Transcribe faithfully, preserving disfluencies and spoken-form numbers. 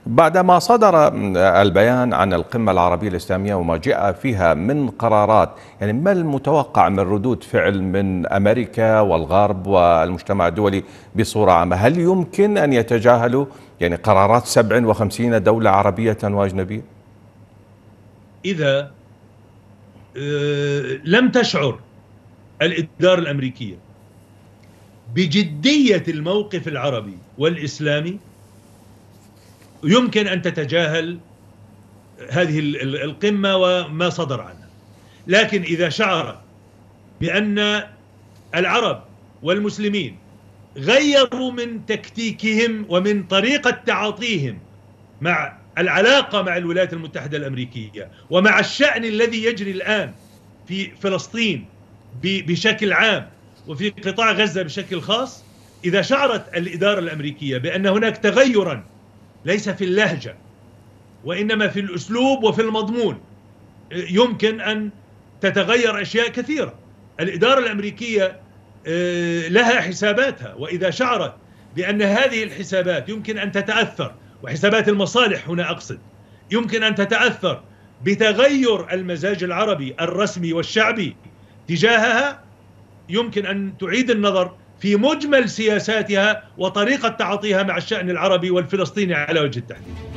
بعدما صدر البيان عن القمة العربية الإسلامية وما جاء فيها من قرارات، يعني ما المتوقع من ردود فعل من أمريكا والغرب والمجتمع الدولي بصورة عامة؟ هل يمكن أن يتجاهلوا يعني قرارات سبع وخمسين دولة عربية وأجنبية؟ إذا لم تشعر الإدارة الأمريكية بجدية الموقف العربي والإسلامي يمكن أن تتجاهل هذه القمة وما صدر عنها. لكن إذا شعر بأن العرب والمسلمين غيروا من تكتيكهم ومن طريقة تعاطيهم مع العلاقة مع الولايات المتحدة الأمريكية ومع الشأن الذي يجري الآن في فلسطين بشكل عام وفي قطاع غزة بشكل خاص، إذا شعرت الإدارة الأمريكية بأن هناك تغيرا ليس في اللهجة وإنما في الأسلوب وفي المضمون، يمكن أن تتغير أشياء كثيرة. الإدارة الأمريكية لها حساباتها، وإذا شعرت بأن هذه الحسابات يمكن أن تتأثر، وحسابات المصالح هنا أقصد، يمكن أن تتأثر بتغير المزاج العربي الرسمي والشعبي تجاهها، يمكن أن تعيد النظر في مجمل سياساتها وطريقة تعاطيها مع الشأن العربي والفلسطيني على وجه التحديد.